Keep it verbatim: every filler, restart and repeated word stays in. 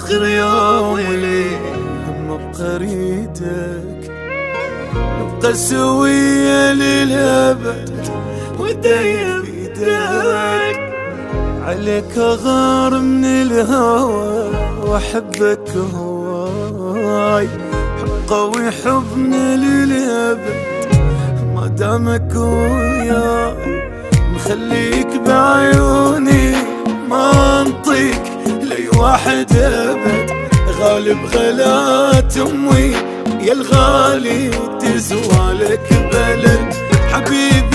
اخر يوم لي هم بقريتك، نبقى سوية للأبد ودي بيدك. عليك أغار من الهوى وأحبك هواي، حب قوي حبنا للأبد ما دامك وياي. مخليك بعيوني ما انطيك لي واحد أبد، غالب غلات أمي يا الغالي تزوالك بلد. حبيبي